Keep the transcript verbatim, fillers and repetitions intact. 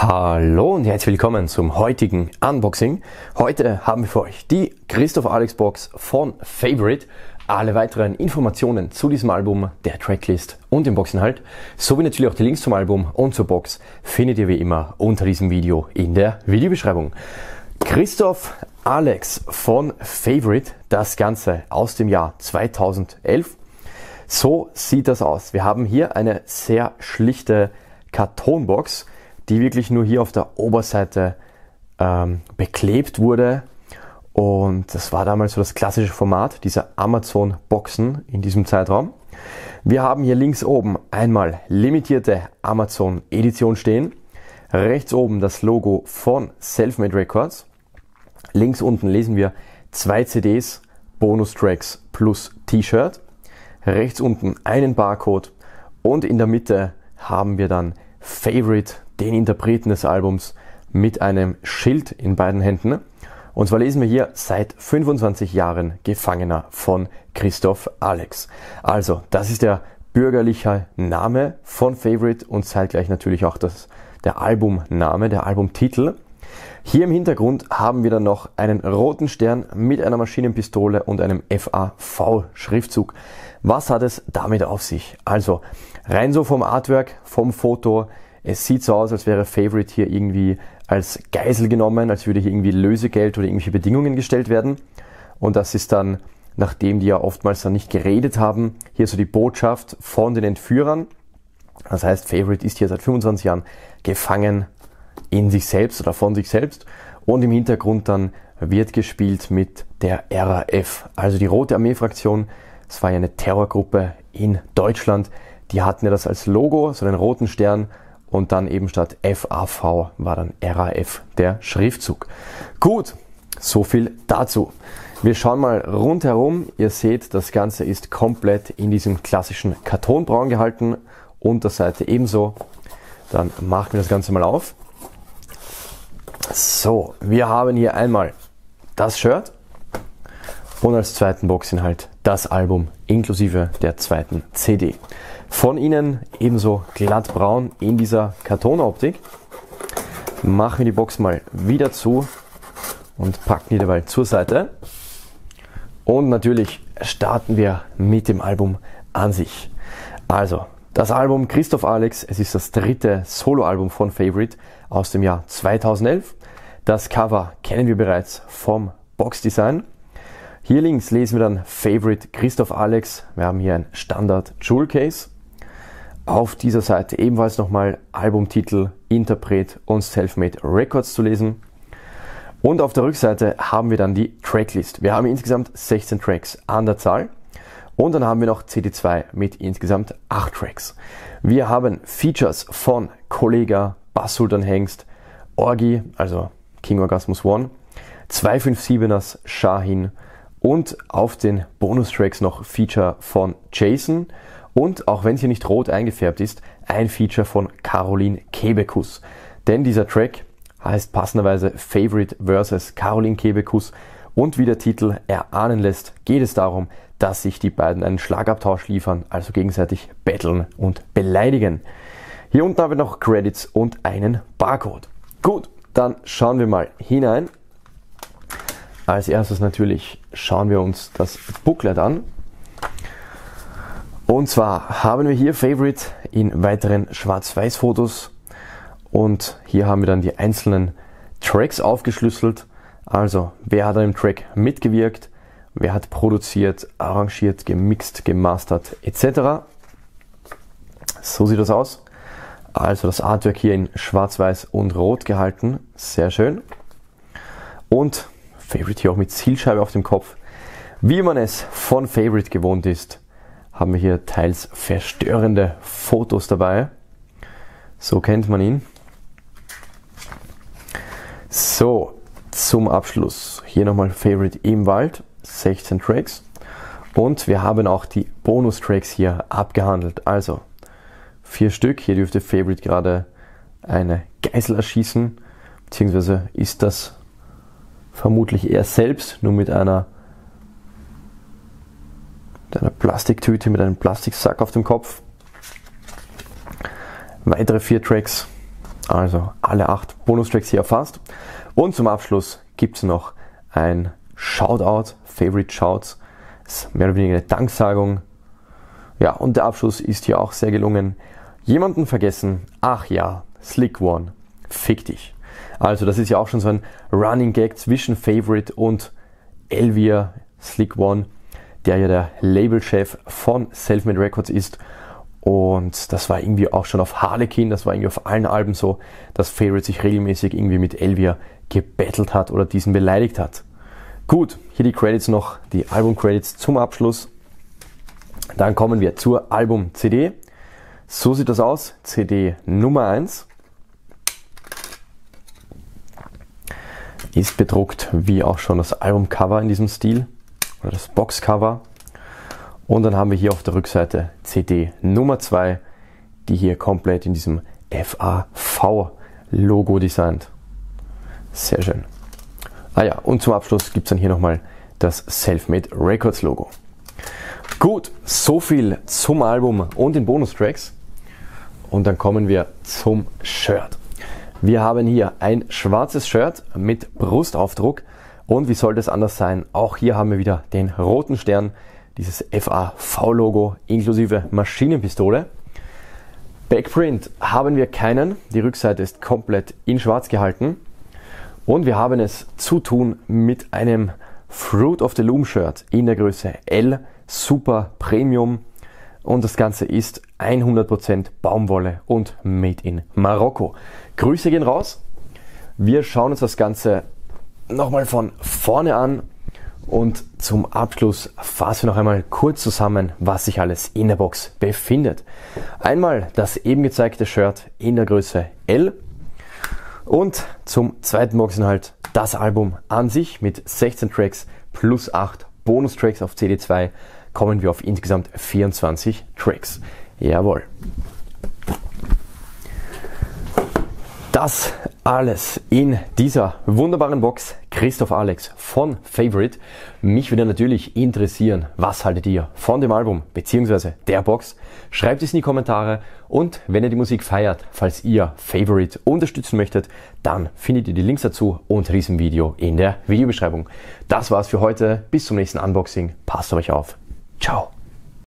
Hallo und herzlich willkommen zum heutigen Unboxing. Heute haben wir für euch die Christoph Alex Box von Favorite. Alle weiteren Informationen zu diesem Album, der Tracklist und dem Boxinhalt, sowie natürlich auch die Links zum Album und zur Box findet ihr wie immer unter diesem Video in der Videobeschreibung. Christoph Alex von Favorite, das Ganze aus dem Jahr zweitausendelf. So sieht das aus. Wir haben hier eine sehr schlichte Kartonbox, die wirklich nur hier auf der Oberseite ähm, beklebt wurde. Und das war damals so das klassische Format dieser Amazon-Boxen in diesem Zeitraum. Wir haben hier links oben einmal limitierte Amazon-Edition stehen. Rechts oben das Logo von Selfmade Records. Links unten lesen wir zwei C Ds, Bonustracks plus T-Shirt. Rechts unten einen Barcode und in der Mitte haben wir dann Favorite, den Interpreten des Albums, mit einem Schild in beiden Händen. Und zwar lesen wir hier: seit fünfundzwanzig Jahren Gefangener von Christoph Alex. Also, das ist der bürgerliche Name von Favorite und zeitgleich natürlich auch das, der Albumname, der Albumtitel. Hier im Hintergrund haben wir dann noch einen roten Stern mit einer Maschinenpistole und einem F A V-Schriftzug. Was hat es damit auf sich? Also, rein so vom Artwork, vom Foto, es sieht so aus, als wäre Favorite hier irgendwie als Geisel genommen, als würde hier irgendwie Lösegeld oder irgendwelche Bedingungen gestellt werden. Und das ist dann, nachdem die ja oftmals dann nicht geredet haben, hier so die Botschaft von den Entführern. Das heißt, Favorite ist hier seit fünfundzwanzig Jahren gefangen in sich selbst oder von sich selbst. Und im Hintergrund dann wird gespielt mit der R A F, also die Rote Armee-Fraktion. Das war ja eine Terrorgruppe in Deutschland. Die hatten ja das als Logo, so einen roten Stern. Und dann eben statt F A V war dann R A F der Schriftzug. Gut, so viel dazu. Wir schauen mal rundherum. Ihr seht, das Ganze ist komplett in diesem klassischen Kartonbraun gehalten. Unterseite ebenso. Dann machen wir das Ganze mal auf. So, wir haben hier einmal das Shirt und als zweiten Boxinhalt das Album inklusive der zweiten C D. Von innen ebenso glattbraun in dieser Kartonoptik. Machen wir die Box mal wieder zu und packen die dabei zur Seite. Und natürlich starten wir mit dem Album an sich. Also, das Album Christoph Alex, es ist das dritte Soloalbum von Favorite aus dem Jahr zweitausendelf. Das Cover kennen wir bereits vom Boxdesign. Hier links lesen wir dann Favorite Christoph Alex. Wir haben hier ein Standard Jewel Case. Auf dieser Seite ebenfalls nochmal Albumtitel, Interpret und Selfmade Records zu lesen. Und auf der Rückseite haben wir dann die Tracklist. Wir haben insgesamt sechzehn Tracks an der Zahl. Und dann haben wir noch C D zwei mit insgesamt acht Tracks. Wir haben Features von Kollega, Bass Sultan Hengst, Orgi, also King Orgasmus One, zwei fünf siebeners Shahin und auf den Bonustracks noch Feature von Jason. Und auch wenn es hier nicht rot eingefärbt ist, ein Feature von Caroline Kebekus. Denn dieser Track heißt passenderweise Favorite versus Caroline Kebekus. Und wie der Titel erahnen lässt, geht es darum, dass sich die beiden einen Schlagabtausch liefern, also gegenseitig battlen und beleidigen. Hier unten haben wir noch Credits und einen Barcode. Gut, dann schauen wir mal hinein. Als erstes natürlich schauen wir uns das Booklet an. Und zwar haben wir hier Favorite in weiteren Schwarz-Weiß-Fotos und hier haben wir dann die einzelnen Tracks aufgeschlüsselt. Also, wer hat an dem Track mitgewirkt, wer hat produziert, arrangiert, gemixt, gemastert et cetera. So sieht das aus. Also das Artwork hier in Schwarz-Weiß und Rot gehalten, sehr schön. Und Favorite hier auch mit Zielscheibe auf dem Kopf. Wie man es von Favorite gewohnt ist, haben wir hier teils verstörende Fotos dabei. So kennt man ihn. So, zum Abschluss hier nochmal Favorite im Wald, sechzehn Tracks. Und wir haben auch die Bonustracks hier abgehandelt. Also vier Stück. Hier dürfte Favorite gerade eine Geisel erschießen, beziehungsweise ist das vermutlich er selbst, nur mit einer mit einer Plastiktüte, mit einem Plastiksack auf dem Kopf. Weitere vier Tracks. Also alle acht Bonustracks hier erfasst. Und zum Abschluss gibt es noch ein Shoutout, Favorite Shouts, das ist mehr oder weniger eine Danksagung. Ja, und der Abschluss ist hier auch sehr gelungen. Jemanden vergessen, ach ja, Slick One, fick dich. Also das ist ja auch schon so ein Running Gag zwischen Favorite und Elvia Slick One, der ja der Labelchef von Selfmade Records ist. Und das war irgendwie auch schon auf Harlequin, das war irgendwie auf allen Alben so, dass Favorite sich regelmäßig irgendwie mit Elvia gebettelt hat oder diesen beleidigt hat. Gut, hier die Credits noch, die Album-Credits zum Abschluss. Dann kommen wir zur Album-C D. So sieht das aus, C D Nummer eins. Ist bedruckt wie auch schon das Albumcover in diesem Stil oder das Boxcover. Und dann haben wir hier auf der Rückseite C D Nummer zwei, die hier komplett in diesem F A V-Logo designt. Sehr schön. Ah ja, und zum Abschluss gibt es dann hier nochmal das Selfmade Records Logo. Gut, so viel zum Album und den Bonustracks. Und dann kommen wir zum Shirt. Wir haben hier ein schwarzes Shirt mit Brustaufdruck. Und wie soll das anders sein? Auch hier haben wir wieder den roten Stern, dieses F A V-Logo inklusive Maschinenpistole. Backprint haben wir keinen. Die Rückseite ist komplett in schwarz gehalten. Und wir haben es zu tun mit einem Fruit of the Loom Shirt in der Größe L, Super Premium. Und das Ganze ist hundert Prozent Baumwolle und made in Marokko. Grüße gehen raus. Wir schauen uns das Ganze nochmal von vorne an. Und zum Abschluss fassen wir noch einmal kurz zusammen, was sich alles in der Box befindet. Einmal das eben gezeigte Shirt in der Größe L. Und zum zweiten Boxinhalt das Album an sich mit sechzehn Tracks plus acht Bonustracks auf C D zwei kommen wir auf insgesamt vierundzwanzig Tracks. Jawohl. Das alles in dieser wunderbaren Box. Christoph Alex von Favorite. Mich würde natürlich interessieren, was haltet ihr von dem Album bzw. der Box? Schreibt es in die Kommentare und wenn ihr die Musik feiert, falls ihr Favorite unterstützen möchtet, dann findet ihr die Links dazu unter diesem Video in der Videobeschreibung. Das war's für heute. Bis zum nächsten Unboxing. Passt auf euch auf. Ciao.